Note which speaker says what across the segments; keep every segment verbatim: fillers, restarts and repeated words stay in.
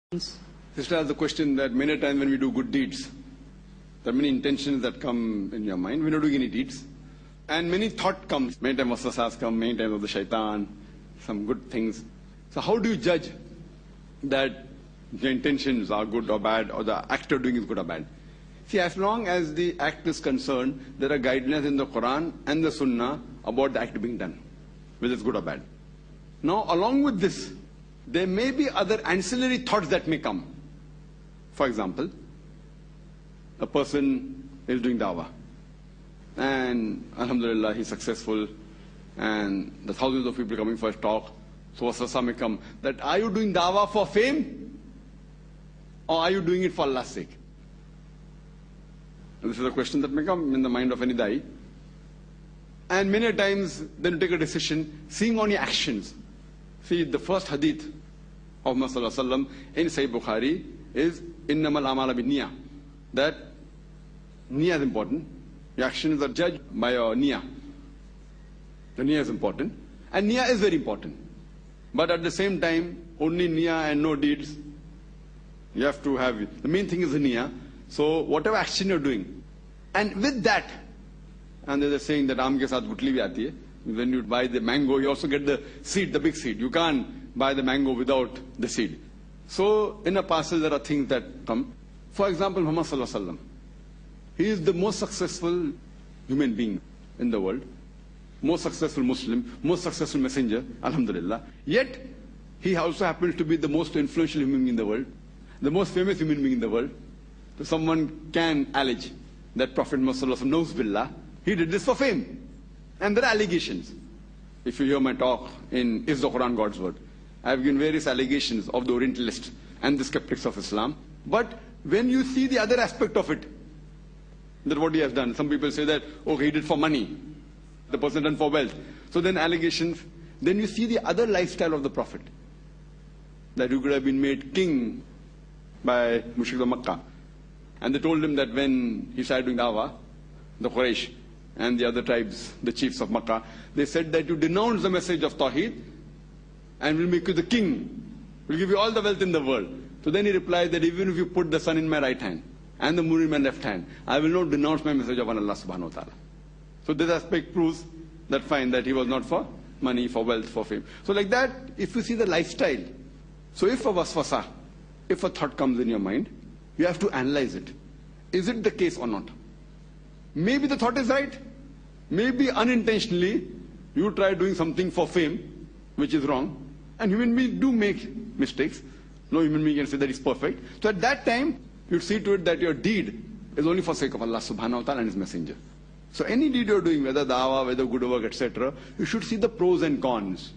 Speaker 1: Sister has the question that many times when we do good deeds, there are many intentions that come in your mind. We're not doing any deeds. And many thought comes. Many times waswasas come, many times of the shaitan, some good things. So how do you judge that the intentions are good or bad, or the act of doing is good or bad? See, as long as the act is concerned, there are guidelines in the Quran and the Sunnah about the act being done, whether it's good or bad. Now, along with this, there may be other ancillary thoughts that may come. For example, a person is doing dawah, and alhamdulillah he's successful, and the thousands of people coming for his talk. So waswasa may come that, are you doing dawah for fame, or are you doing it for Allah's sake? And this is a question that may come in the mind of any da'i. And many times, then you take a decision, seeing on your actions. See, the first hadith of Muhammad sallallahu alaihi wasallam in Sahih Bukhari is innamal a'malu binniyah, that niyyah is important. Your actions are judged by your niyyah. The niyyah is important, and niyyah is very important. But at the same time, only niyyah and no deeds, you have to have, the main thing is the niyyah. So whatever action you're doing, and with that, and there's a saying that aam ke saath gutli bhi aati hai. When you buy the mango, you also get the seed, the big seed. You can't buy the mango without the seed. So in a passage there are things that come. For example, Muhammad sallallahu alaihi wasallam, he is the most successful human being in the world, most successful Muslim, most successful messenger, alhamdulillah. Yet he also happens to be the most influential human being in the world, the most famous human being in the world. So someone can allege that Prophet Muhammad sallallahu alaihi wasallam knows billah, he did this for fame. And there are allegations. If you hear my talk in Is the Quran God's Word, I have given various allegations of the Orientalists and the skeptics of Islam. But when you see the other aspect of it, that what he has done, some people say that, okay, he did for money, the person done for wealth. So then allegations, then you see the other lifestyle of the Prophet, that he could have been made king by Mushriks of Makkah. And they told him that when he started doing dawah, the Quraysh and the other tribes, the chiefs of Makkah, they said that you denounce the message of Tawheed and we'll make you the king. We'll give you all the wealth in the world. So then he replied that even if you put the sun in my right hand and the moon in my left hand, I will not denounce my message of Allah subhanahu wa ta'ala. So this aspect proves that fine, that he was not for money, for wealth, for fame. So like that, if you see the lifestyle, so if a waswasa, if a thought comes in your mind, you have to analyze it. Is it the case or not? Maybe the thought is right. Maybe unintentionally you try doing something for fame, which is wrong. And human beings do make mistakes. No human being can say that he's perfect. So at that time, you see to it that your deed is only for sake of Allah subhanahu wa ta'ala and His Messenger. So any deed you're doing, whether dawah, whether good work, et cetera, you should see the pros and cons.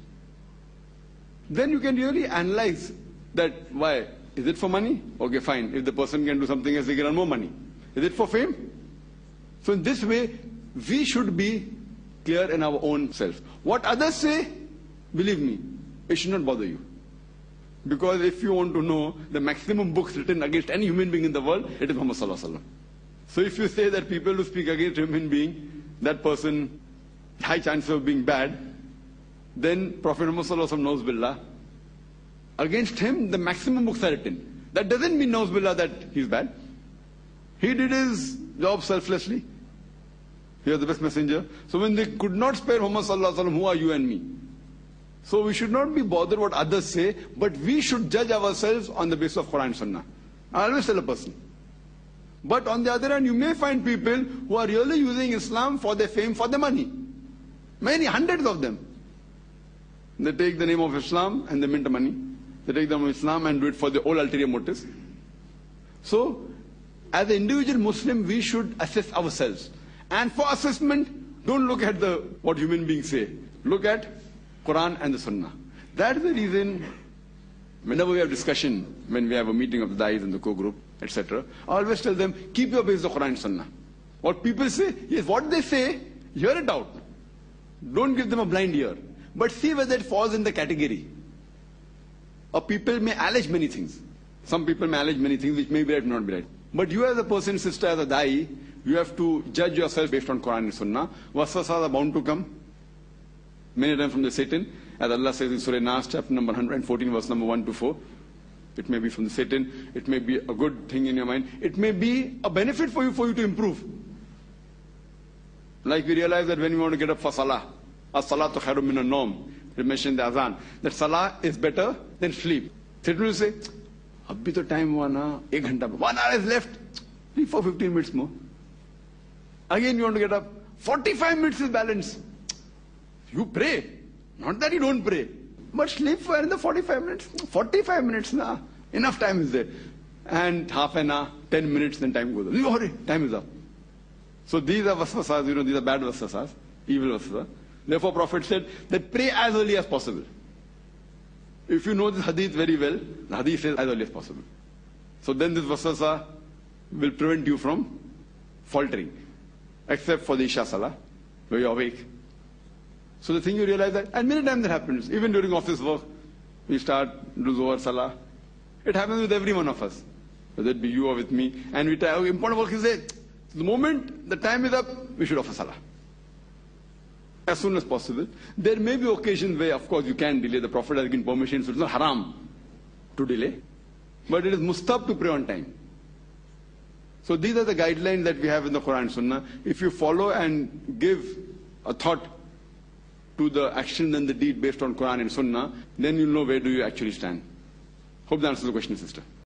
Speaker 1: Then you can really analyze that why. Is it for money? Okay, fine. If the person can do something else, they can earn more money. Is it for fame? So in this way, we should be clear in our own self. What others say, believe me, it should not bother you. Because if you want to know the maximum books written against any human being in the world, it is Muhammad sallallahu alaihi wasallam. So if you say that people who speak against a human being, that person, high chance of being bad, then Prophet Muhammad sallallahu alaihi wasallam knows billah. Against him, the maximum books are written. That doesn't mean knows billah that he's bad. He did his job selflessly. He was the best messenger. So when they could not spare Muhammad sallallahu alaihi wasallam, who are you and me? So we should not be bothered what others say, but we should judge ourselves on the basis of Quran and Sunnah. I always tell a person. But on the other hand, you may find people who are really using Islam for their fame, for their money. Many, hundreds of them. They take the name of Islam and they mint money. They take the name of Islam and do it for their own ulterior motives. So, as an individual Muslim, we should assess ourselves. And for assessment, don't look at the what human beings say. Look at Quran and the Sunnah. That's the reason, whenever we have discussion, when we have a meeting of the da'is in the co-group, et cetera, I always tell them, keep your base of Quran and Sunnah. What people say, yes, what they say, hear it out. Don't give them a blind ear. But see whether it falls in the category. Or people may allege many things. Some people may allege many things which may be right, may not be right. But you as a person, sister, as a da'i, you have to judge yourself based on Quran and Sunnah. Waswasas are bound to come. Many times from the Satan. As Allah says in Surah Nas, chapter number one hundred fourteen, verse number one to four. It may be from the Satan. It may be a good thing in your mind. It may be a benefit for you for you to improve. Like we realize that when we want to get up for salah, as-salatu khairun min an-nawm, we mentioned the azan, that salah is better than sleep. Satan will say, abhi to time hua na, ek ghanta, one hour is left, sleep for fifteen minutes more. Again you want to get up, forty-five minutes is balance. You pray, not that you don't pray, but sleep for another forty-five minutes. forty-five minutes na, enough time is there. And half an hour, ten minutes, then time goes up. Oh, hurry, time is up. So these are vaswasas, you know, these are bad vaswasas, evil vaswasas. Therefore Prophet said that pray as early as possible. If you know this hadith very well, the hadith says as early as possible. So then this vaswasa will prevent you from faltering. Except for the Isha Salah, where you're awake. So the thing you realize that, and many times that happens, even during office work, we start do Zohar Salah. It happens with every one of us, whether it be you or with me. And we try, oh, important work is there. The moment the time is up, we should offer Salah. As soon as possible. There may be occasions where, of course, you can delay. The Prophet has given permission, so it's not haram to delay. But it is mustab to pray on time. So these are the guidelines that we have in the Quran and Sunnah. If you follow and give a thought to the action and the deed based on Quran and Sunnah, then you'll know where do you actually stand. Hope that answers the question, sister.